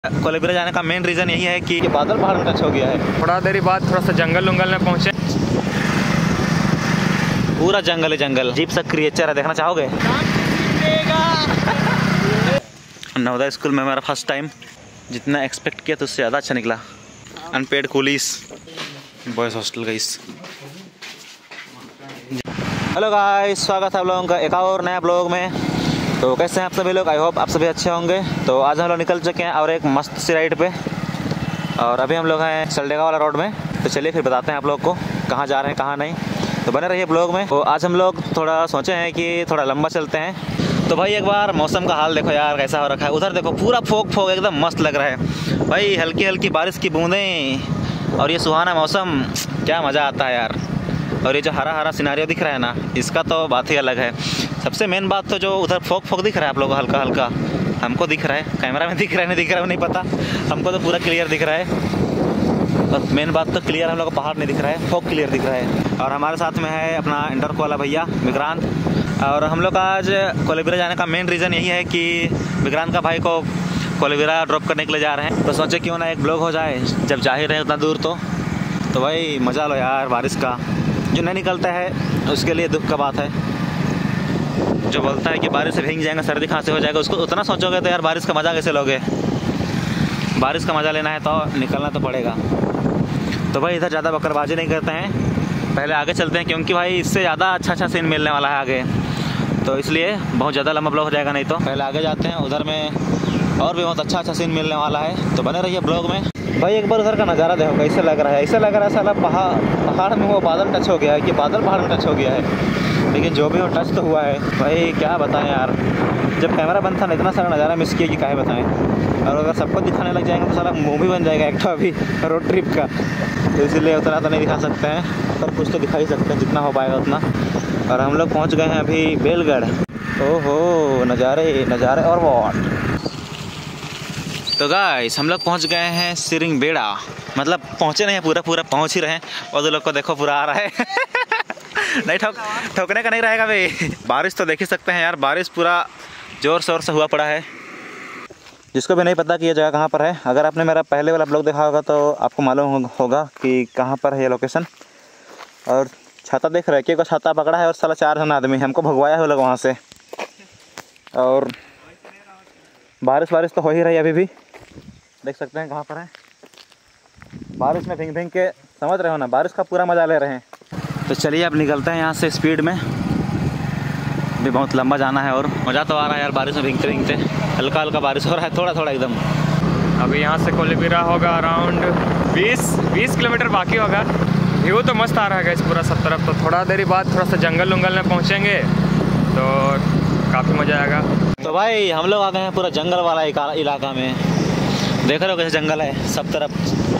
कोलेबिरा जाने का main reason यही है कि बादल पहाड़ में टच हो गया है। थोड़ा देर बाद थोड़ा सा जंगल उंगल में पहुँचे। पूरा जंगल है, जंगल। अजीब सा क्रिएचर है, देखना चाहोगे? नवोदय स्कूल में मेरा फर्स्ट टाइम, जितना एक्सपेक्ट किया तो उससे ज़्यादा अच्छा निकला। Unpaid coolies boys hostel guys. Hello guys, स्वागत है आप लोगों का एक और नया ब्लॉग में। तो कैसे हैं आप सभी लोग? आई होप आप सभी अच्छे होंगे। तो आज हम लोग निकल चुके हैं और एक मस्त सी राइड पे, और अभी हम लोग हैं सलडेगा वाला रोड में। तो चलिए फिर बताते हैं आप लोग को कहाँ जा रहे हैं कहाँ नहीं। तो बने रहिए ब्लॉग में। तो आज हम लोग थोड़ा सोचे हैं कि थोड़ा लंबा चलते हैं। तो भाई एक बार मौसम का हाल देखो यार, कैसा हो रखा है। उधर देखो पूरा फोग फोग एकदम मस्त लग रहा है भाई, हल्की हल्की बारिश की बूंदें और ये सुहाना मौसम, क्या मज़ा आता है यार। और ये जो हरा हरा सिनारियो दिख रहा है ना, इसका तो बात ही अलग है। सबसे मेन बात तो जो उधर फोग फोग दिख रहा है आप लोगों को, हल्का हल्का हमको दिख रहा है, कैमरा में दिख रहा है नहीं दिख रहा है नहीं पता, हमको तो पूरा क्लियर दिख रहा है। और मेन बात तो क्लियर, हम लोग को पहाड़ नहीं दिख रहा है, फोग क्लियर दिख रहा है। और हमारे साथ में है अपना इंटरको वाला भैया विक्रांत। और हम लोग आज कोलेबिरा जाने का मेन रीज़न यही है कि विक्रांत का भाई को कोलेबिरा ड्रॉप करने के लिए जा रहे हैं। तो सोचे क्यों ना एक ब्लॉग हो जाए, जब जा ही रहे उतना दूर। तो भाई मज़ा लो यार बारिश का। जो नहीं निकलता है उसके लिए दुख का बात है। जो बोलता है कि बारिश से भीग जाएगा, सर्दी खांसी हो जाएगा, उसको उतना सोचोगे तो यार बारिश का मज़ा कैसे लोगे। बारिश का मज़ा लेना है तो निकलना तो पड़ेगा। तो भाई इधर ज़्यादा बकरबाजी नहीं करते हैं, पहले आगे चलते हैं, क्योंकि भाई इससे ज़्यादा अच्छा सीन मिलने वाला है आगे। तो इसलिए बहुत ज़्यादा लंबा ब्लॉग हो जाएगा, नहीं तो पहले आगे जाते हैं। उधर में और भी बहुत अच्छा सीन मिलने वाला है, तो बने रहिए ब्लॉग में। भाई एक बार उधर का नज़ारा देखो कैसे लग रहा है। ऐसा लग रहा है साला पहाड़ में वो बादल टच हो गया है, कि बादल पहाड़ में टच हो गया है। लेकिन जो भी हो टच तो हुआ है भाई, क्या बताएं यार। जब कैमरा बंद था ना, इतना सारा नज़ारा मिस किया कि क्या बताएं। और अगर सबको दिखाने लग जाएंगे तो सारा मूवी बन जाएगा एक अभी रोड ट्रिप का। तो इसीलिए उतना तो नहीं दिखा सकते हैं, पर कुछ तो दिखा ही सकते हैं जितना हो पाएगा उतना। और हम लोग पहुँच गए हैं अभी बेलगढ़। ओहो नज़ारे नज़ारे और वॉट। तो गाइस हम लोग पहुंच गए हैं सिरिंग बेड़ा, मतलब पहुंचे नहीं है, पूरा पहुंच ही रहे हैं। और दो लोग को देखो पूरा आ रहा है नहीं ठोकने का नहीं रहेगा भाई। बारिश तो देख ही सकते हैं यार, बारिश पूरा ज़ोर शोर से हुआ पड़ा है। जिसको भी नहीं पता कि ये जगह कहाँ पर है, अगर आपने मेरा पहले वाला ब्लॉग देखा होगा तो आपको मालूम होगा कि कहाँ पर है ये लोकेशन। और छाता देख रहे हैं, कि छाता पकड़ा है और साला 4 जन आदमी हमको भगवाया है वो लोग वहाँ से। और बारिश तो हो ही रही है अभी भी, देख सकते हैं कहाँ पर है। बारिश में भींग के समझ रहे हो ना, बारिश का पूरा मज़ा ले रहे हैं। तो चलिए अब निकलते हैं यहाँ से स्पीड में, भी बहुत लंबा जाना है। और मज़ा तो आ रहा है यार बारिश में भींगते, हल्का हल्का बारिश हो रहा है, थोड़ा एकदम। अभी यहाँ से कोलेबिरा होगा अराउंड 20 किलोमीटर बाकी होगा। व्यू तो मस्त आ रहा है इस पूरा सब तरफ। तो थोड़ा देर बाद थोड़ा सा जंगल उंगल में पहुँचेंगे तो काफ़ी मज़ा आएगा। तो भाई हम लोग आ गए हैं पूरा जंगल वाला इलाका में, देख रहे हो कैसे जंगल है सब तरफ,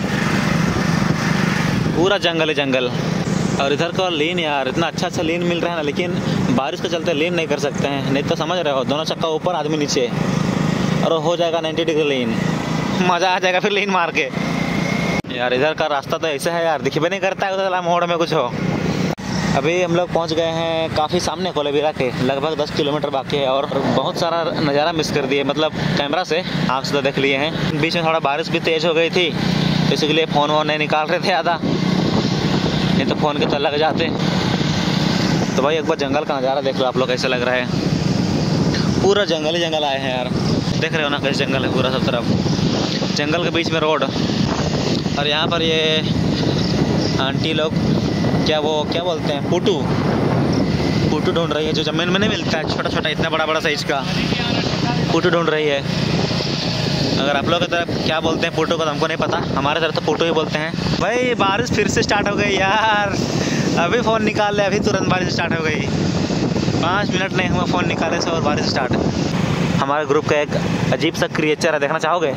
पूरा जंगल है जंगल। और इधर का लीन यार, इतना अच्छा लीन मिल रहा है ना, लेकिन बारिश के चलते लीन नहीं कर सकते हैं, नहीं तो समझ रहे हो दोनों चक्का ऊपर आदमी नीचे, और हो जाएगा 90 डिग्री लीन, मज़ा आ जाएगा फिर लीन मार के यार। इधर का रास्ता तो ऐसा है यार, दिखबे नहीं करता है उधर मोड़ में कुछ हो। अभी हम लोग पहुंच गए हैं काफ़ी सामने कोलेबिरा के, लगभग 10 किलोमीटर बाकी है। और बहुत सारा नज़ारा मिस कर दिए, मतलब कैमरा से आँख से तो देख लिए हैं। बीच में थोड़ा बारिश भी तेज़ हो गई थी, तो इसलिए फ़ोन वोन नहीं निकाल रहे थे आधा, नहीं तो फ़ोन के तो लग जाते। तो भाई एक बार जंगल का नज़ारा देख लो आप लोग, कैसे लग रहा है। पूरा जंगल ही जंगल आए हैं यार, देख रहे हो ना कैसे जंगल है पूरा सब तरफ, जंगल के बीच में रोड। और यहाँ पर ये आंटी लोग क्या बोलते हैं, पुटू ढूंढ रही है, जो ज़मीन में नहीं मिलता है, छोटा इतना बड़ा साइज का पुटू ढूंढ रही है। अगर आप लोग की तरफ क्या बोलते हैं पुटू को तो हमको नहीं पता, हमारे तरफ तो पुटू ही बोलते हैं। भाई बारिश फिर से स्टार्ट हो गई यार, अभी फ़ोन निकाल ले, अभी तुरंत बारिश स्टार्ट हो गई। 5 मिनट नहीं हुआ फ़ोन निकाले से और बारिश स्टार्ट। हमारे ग्रुप का एक अजीब सा क्रिएचर है, देखना चाहोगे?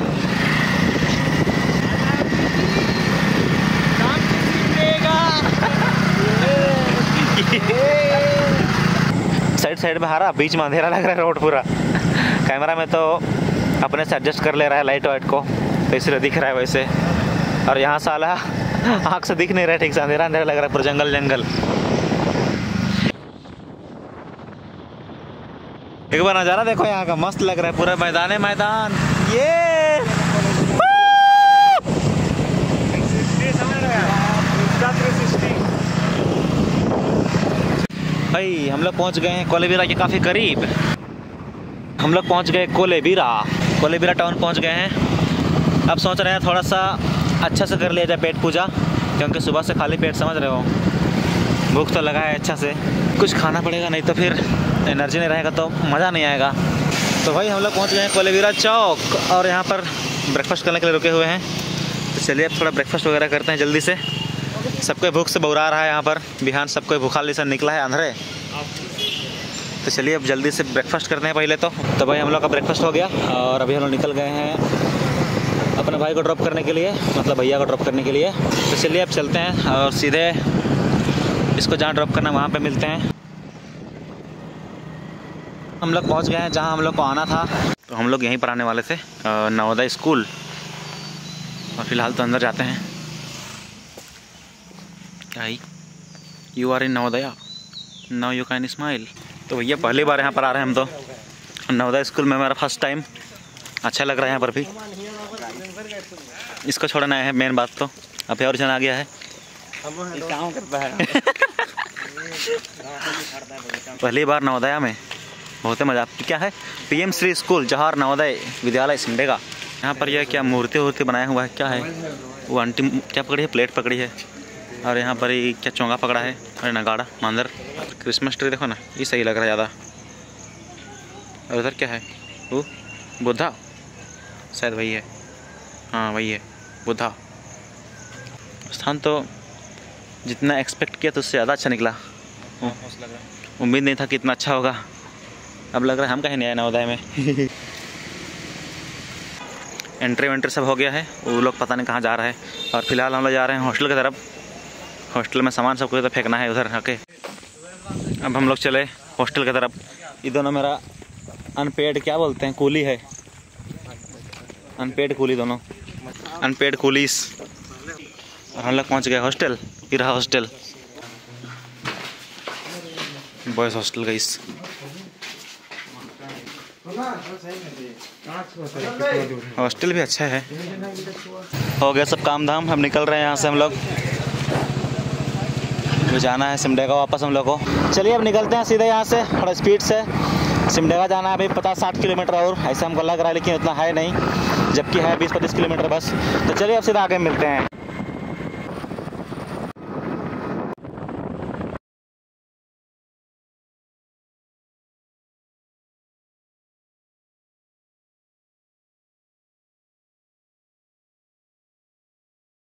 साइड में हरा, बीच में अंधेरा लग रहा है रोड पूरा। कैमरा में तो अपने से एडजस्ट कर ले रहा है लाइट वाइट को, तो इसलिए दिख रहा है वैसे। और यहाँ साला आँख से दिख नहीं रहा ठीक से, अंधेरा लग रहा है पूरा जंगल। एक बार नज़ारा देखो यहाँ का, मस्त लग रहा है पूरा मैदान। ये हम लोग पहुंच गए हैं कोलेबिरा के काफ़ी करीब। हम लोग पहुंच गए कोलेबिरा टाउन पहुंच गए हैं। अब सोच रहे हैं थोड़ा सा अच्छा से कर लिया जाए पेट पूजा, क्योंकि सुबह से खाली पेट समझ रहे हो, भूख तो लगा है अच्छा से, कुछ खाना पड़ेगा, नहीं तो फिर एनर्जी नहीं रहेगा तो मज़ा नहीं आएगा। तो भाई हम लोग पहुँच गए हैं कोलेबिरा चौक और यहाँ पर ब्रेकफास्ट करने के लिए रुके हुए हैं। तो चलिए अब थोड़ा ब्रेकफास्ट वगैरह करते हैं जल्दी से। सबको भूख से बौरा रहा है यहाँ पर, बिहान सबको भूखाली से निकला है अंधेरे। तो चलिए अब जल्दी से ब्रेकफास्ट करते हैं पहले तो भाई हम लोग का ब्रेकफास्ट हो गया और अभी हम लोग निकल गए हैं अपने भाई को ड्रॉप करने के लिए, मतलब भैया को ड्रॉप करने के लिए। तो चलिए अब चलते हैं और सीधे इसको जहाँ ड्रॉप करना वहाँ पे मिलते हैं। हम लोग पहुँच गए हैं जहाँ हम लोग को आना था। तो हम लोग यहीं पर आने वाले थे, नवोदय स्कूल, और फिलहाल तो अंदर जाते हैं। क्या you are in Navodaya, now you can smile. तो भैया पहली बार यहाँ पर आ रहे हैं हम तो, नवोदय स्कूल में मेरा फर्स्ट टाइम, अच्छा लग रहा है यहाँ पर भी। इसको छोड़ना है मेन बात, तो अभी और जन आ गया है, काम करता है। पहली बार नवोदया में, बहुत ही मज़ा। क्या है, PM श्री स्कूल जवाहर नवोदय विद्यालय सिमडेगा। यहाँ पर यह क्या मूर्ति बनाया हुआ है, क्या है वो आंटी क्या पकड़ी है, प्लेट पकड़ी है, और यहाँ पर ये क्या चोंगा पकड़ा है, अरे नगाड़ा मांदर। क्रिसमस ट्री देखो ना, ये सही लग रहा है ज़्यादा। और उधर क्या है, वो बुद्धा, शायद वही है, हाँ वही है बुद्धा। स्थान तो जितना एक्सपेक्ट किया तो उससे ज़्यादा अच्छा निकला। उम्मीद नहीं था कि इतना अच्छा होगा। अब लग रहा है हम कहीं नहीं आए नवोदय में। एंट्री वेंट्री सब हो गया है, वो लोग पता नहीं कहाँ जा रहा है। और फिलहाल हम लोग जा रहे हैं हॉस्टल की तरफ। हॉस्टल में सामान सबको इधर फेंकना है उधर आके। अब हम लोग चले हॉस्टल की तरफ। ये दोनों मेरा अनपेड क्या बोलते हैं, कूली है, अनपेड कूली, दोनों अनपेड कूलीस। और हम लोग पहुँच गए हॉस्टल, ये रहा hostel, boys hostel guys. Hostel भी अच्छा है। हो गया सब काम धाम, हम निकल रहे हैं यहाँ से। हम लोग जाना है सिमडेगा वापस हम लोग को। चलिए अब निकलते हैं सीधे यहाँ से, थोड़ा स्पीड से। सिमडेगा जाना है अभी 50-60 किलोमीटर और, ऐसा हमको लग रहा है, लेकिन उतना है नहीं, जबकि है 20-25 किलोमीटर बस। तो चलिए अब सीधा आगे मिलते हैं।